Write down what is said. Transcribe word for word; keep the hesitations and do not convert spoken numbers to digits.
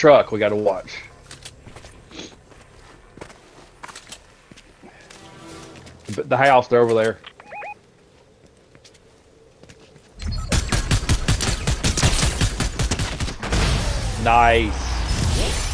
truck we got to watch. But the house, they're over there. Nice.